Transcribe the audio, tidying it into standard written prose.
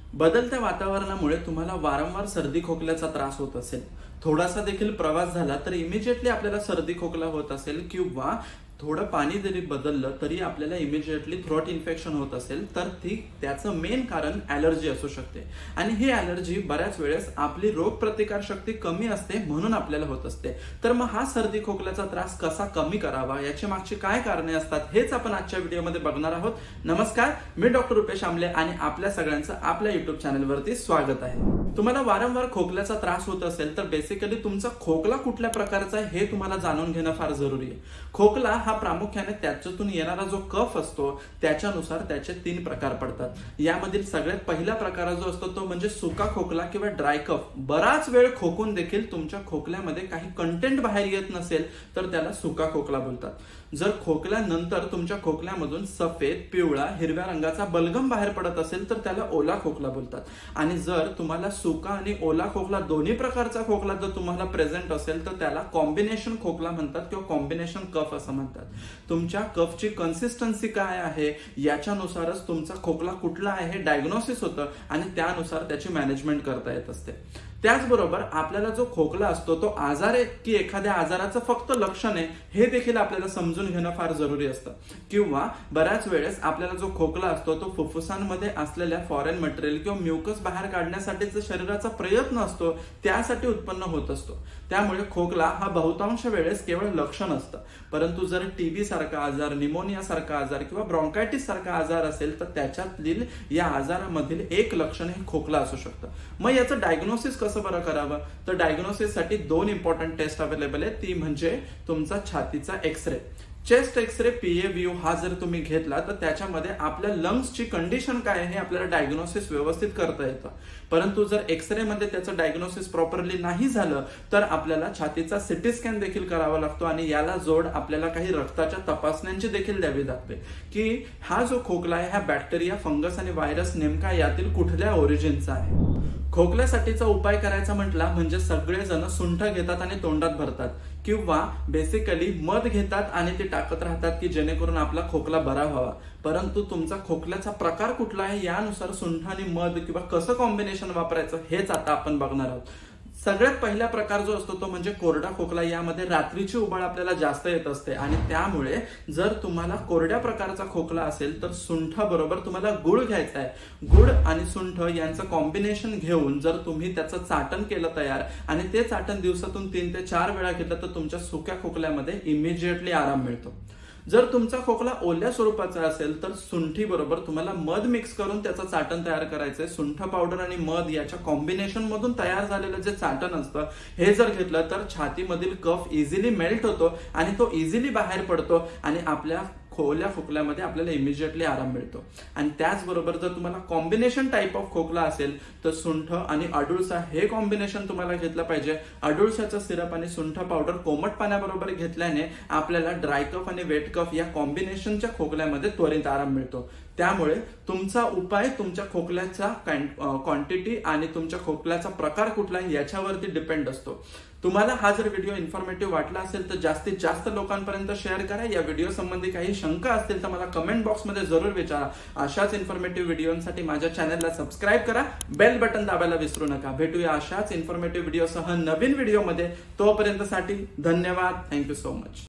बदलत्या वातावरणामुळे तुम्हाला वारंवार सर्दी खोकल्याचा त्रास होत असेल, थोडासा देखील प्रवास झाला तर इमिजिएटली आपल्याला सर्दी खोकला होत असेल किंवा थोडं पाणी जरी बदललं तरी आपल्याला इमिजिएटली थ्रोट इन्फेक्शन होत असेल तर त्याचं मेन कारण ॲलर्जी असू शकते। आणि ही ॲलर्जी बऱ्याच वेळेस आपली रोगप्रतिकार शक्ती कमी असते म्हणून आपल्याला होत असते। तर मग हा सर्दी खोकल्याचा त्रास कसा कमी करावा, याची मागची काय कारणे असतात हेच आपण आजच्या व्हिडिओमध्ये बघणार आहोत। नमस्कार, मी डॉक्टर रुपेश आमले आणि आपल्या सगळ्यांचं आपल्या युट्यूब चॅनलवरती स्वागत आहे। तुम्हाला वारंवार खोकल्याचा त्रास होत असेल तर बेसिकली तुमचा खोकला कुठल्या प्रकारचा आहे हे तुम्हाला जाणून घेणं फार जरुरी आहे। खोकला हा प्रामुख्याने त्याच्यातून येणारा जो कफ असतो त्याच्यानुसार त्याचे 3 प्रकार पडतात। यामधील सगळ्यात पहिला प्रकार जो असतो तो म्हणजे सुका खोकला किंवा ड्राय कफ। बराच वेळ खोकून देखील तुमच्या खोकल्यामध्ये काही कंटेंट बाहेर येत नसेल तर त्याला सुका खोकला बोलतात। जर खोकल्यानंतर तुमच्या खोकल्यामधून सफेद, पिवळा, हिरव्या रंगाचा बलगम बाहेर पडत असेल तर त्याला ओला खोकला बोलतात। आणि जर तुम्हाला सुका आणि ओला खोकला दोन्ही प्रकारचा खोकला जर तुम्हाला प्रेझेंट असेल तर त्याला कॉम्बिनेशन खोकला म्हणतात किंवा कॉम्बिनेशन कफ असं म्हणतात। तुमच्या कफची कन्सिस्टन्सी काय आहे याच्यानुसारच तुमचा खोकला कुठला आहे हे डायग्नोसिस होतं आणि त्यानुसार त्याची मॅनेजमेंट करता येत असते। त्याचबरोबर आपल्याला जो खोकला असतो तो आजार आहे की एखाद्या आजाराचं फक्त लक्षण आहे हे देखील आपल्याला समजून घेणं फार जरुरी असतं। किंवा बऱ्याच वेळेस आपल्याला जो खोकला असतो तो फुफ्फुसांमध्ये असलेल्या फॉरेन मटेरियल किंवा म्युकस बाहेर काढण्यासाठीचा शरीराचा प्रयत्न असतो त्यासाठी उत्पन्न होत असतो। त्यामुळे खोकला हा बहुतांश वेळेस केवळ लक्षण असतं। परंतु जर टीबी सारखा आजार, निमोनिया सारखा आजार किंवा ब्रॉन्कायटिस सारखा आजार असेल तर त्याच्यातील या आजारामधील एक लक्षण हे खोकला असू शकतं। मग याचं डायग्नोसिस कसं बरं करावं, तर डायग्नोसिस साठी 2 इम्पॉर्टंट टेस्ट अवेलेबल आहे। ती म्हणजे तुमचा छातीचा एक्सरे, चेस्ट एक्सरे PAVU हा जर तुम्ही घेतला तर त्याच्यामध्ये आपल्या लंग्सची कंडिशन काय आहे हे आपल्याला डायग्नोसिस व्यवस्थित करता येतं। परंतु जर एक्सरे मध्ये त्याचं डायग्नोसिस प्रॉपरली नाही झालं तर आपल्याला छातीचा सिटी स्कॅन देखील करावा लागतो आणि याला जोड आपल्याला काही रक्ताच्या तपासण्यांची देखील द्यावी लागते की हा जो खोकला आहे हा बॅक्टेरिया, फंगस आणि व्हायरस नेमका यातील कुठल्या ओरिजिनचा आहे। खोकल्यासाठीचा उपाय करायचा म्हटला म्हणजे सगळेजण सुंठ घेतात आणि तोंडात भरतात किंवा बेसिकली मध घेतात आणि ते टाकत राहतात की जेणेकरून आपला खोकला बरा व्हावा। परंतु तुमचा खोकल्याचा प्रकार कुठला आहे यानुसार सुंठ आणि मध किंवा कसं कॉम्बिनेशन वापरायचं हेच आता आपण बघणार आहोत। सगळ्यात पहिला प्रकार जो असतो तो म्हणजे कोरडा खोकला। यामध्ये रात्रीची उबळ आपल्याला जास्त येत असते आणि त्यामुळे जर तुम्हाला कोरड्या प्रकारचा खोकला असेल तर सुंठ बरोबर तुम्हाला गुळ घ्यायचा आहे। गुळ आणि सुंठ यांचं कॉम्बिनेशन घेऊन जर तुम्ही त्याचं चाटण केलं तयार आणि ते चाटण दिवसातून 3 ते 4 वेळा घेतलं तर तुमच्या सुक्या खोकल्यामध्ये इमिजिएटली आराम मिळतो। जर तुमचा खोकला ओल्या स्वरूपाचा असेल तर सुंठी बरोबर तुम्हाला मध मिक्स करून त्याचं चाटण तयार करायचंय। सुंठ पावडर आणि मध याच्या कॉम्बिनेशन मधून तयार झालेलं जे चाटण असतं हे जर घेतलं तर छातीमधील कफ इझिली मेल्ट होतो आणि तो इझिली बाहेर पडतो आणि आपल्या ओल्या खोकल्यामध्ये आपल्याला इमिजिएटली आराम मिळतो। आणि त्याचबरोबर जर तुम्हाला कॉम्बिनेशन टाइप ऑफ खोकला असेल तर सुंठ आणि अडुळसा हे कॉम्बिनेशन तुम्हाला घेतलं पाहिजे। अडुळसाचं सिरप आणि सुंठ पावडर कोमट पाण्याबरोबर घेतल्याने आपल्याला ड्राय कफ आणि वेट कफ या कॉम्बिनेशनच्या खोकल्यामध्ये त्वरित आराम मिळतो। त्यामुळे तुमचा उपाय तुमच्या खोकल्याचा क्वांटिटी आणि तुमच्या खोकल्याचा प्रकार कुठला याच्यावरती डिपेंड असतो। तुम्हाला हा जर व्हिडिओ इन्फॉर्मेटिव्ह वाटला असेल तर जास्तीत जास्त लोकांपर्यंत शेअर करा। या व्हिडिओ संबंधी काही शंका असतील तर मला कमेंट बॉक्समध्ये जरूर विचारा। अशाच इन्फॉर्मेटिव्ह व्हिडिओसाठी माझ्या चॅनलला सबस्क्राईब करा, बेल बटन दाबायला विसरू नका। भेटूया अशाच इन्फॉर्मेटिव्ह व्हिडिओसह नवीन व्हिडिओमध्ये। तोपर्यंतसाठी धन्यवाद। Thank you so much.